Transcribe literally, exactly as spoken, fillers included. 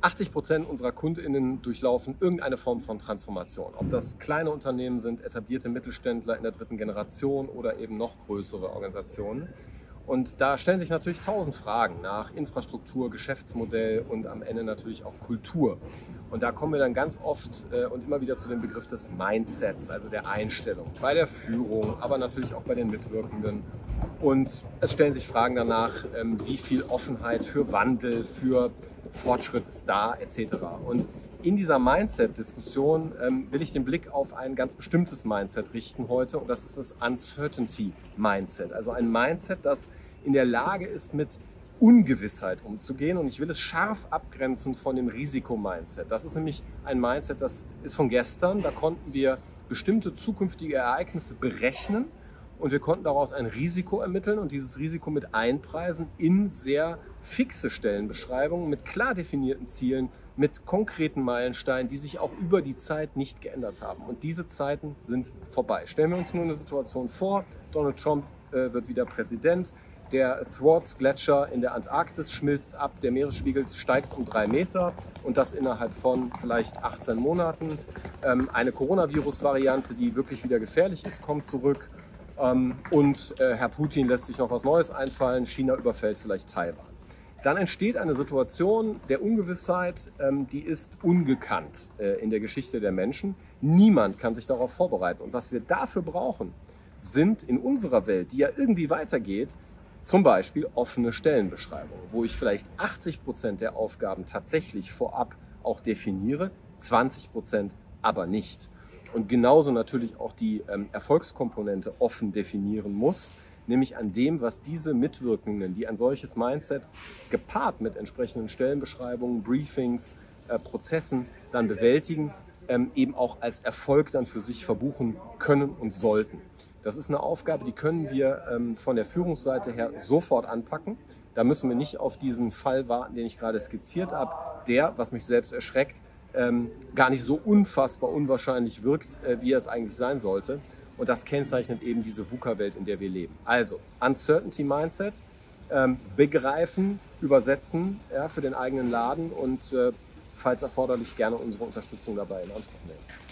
achtzig Prozent unserer KundInnen durchlaufen irgendeine Form von Transformation. Ob das kleine Unternehmen sind, etablierte Mittelständler in der dritten Generation oder eben noch größere Organisationen. Und da stellen sich natürlich tausend Fragen nach Infrastruktur, Geschäftsmodell und am Ende natürlich auch Kultur. Und da kommen wir dann ganz oft äh, und immer wieder zu dem Begriff des Mindsets, also der Einstellung, bei der Führung, aber natürlich auch bei den Mitwirkenden. Und es stellen sich Fragen danach, ähm, wie viel Offenheit für Wandel, für Fortschritt ist da, et cetera. Und in dieser Mindset-Diskussion ähm, will ich den Blick auf ein ganz bestimmtes Mindset richten heute, und das ist das Uncertainty-Mindset. Also ein Mindset, das in der Lage ist, mit Ungewissheit umzugehen, und ich will es scharf abgrenzen von dem Risiko-Mindset. Das ist nämlich ein Mindset, das ist von gestern. Da konnten wir bestimmte zukünftige Ereignisse berechnen und wir konnten daraus ein Risiko ermitteln und dieses Risiko mit einpreisen in sehr fixe Stellenbeschreibungen mit klar definierten Zielen, mit konkreten Meilensteinen, die sich auch über die Zeit nicht geändert haben. Und diese Zeiten sind vorbei. Stellen wir uns nur eine Situation vor, Donald Trump äh, wird wieder Präsident, der Thwarts-Gletscher in der Antarktis schmilzt ab, der Meeresspiegel steigt um drei Meter und das innerhalb von vielleicht achtzehn Monaten. Ähm, eine Coronavirus-Variante, die wirklich wieder gefährlich ist, kommt zurück. Ähm, und äh, Herr Putin lässt sich noch was Neues einfallen, China überfällt vielleicht Taiwan. Dann entsteht eine Situation der Ungewissheit, ähm, die ist ungekannt äh, in der Geschichte der Menschen. Niemand kann sich darauf vorbereiten. Und was wir dafür brauchen, sind in unserer Welt, die ja irgendwie weitergeht, zum Beispiel offene Stellenbeschreibungen, wo ich vielleicht achtzig Prozent der Aufgaben tatsächlich vorab auch definiere, zwanzig Prozent aber nicht. Und genauso natürlich auch die ähm, Erfolgskomponente offen definieren muss, nämlich an dem, was diese Mitwirkenden, die ein solches Mindset gepaart mit entsprechenden Stellenbeschreibungen, Briefings, äh, Prozessen dann bewältigen, ähm, eben auch als Erfolg dann für sich verbuchen können und sollten. Das ist eine Aufgabe, die können wir ähm, von der Führungsseite her sofort anpacken. Da müssen wir nicht auf diesen Fall warten, den ich gerade skizziert habe, der, was mich selbst erschreckt, ähm, gar nicht so unfassbar unwahrscheinlich wirkt, äh, wie er es eigentlich sein sollte. Und das kennzeichnet eben diese VUCA-Welt, in der wir leben. Also Uncertainty Mindset, ähm, begreifen, übersetzen, ja, für den eigenen Laden und äh, falls erforderlich gerne unsere Unterstützung dabei in Anspruch nehmen.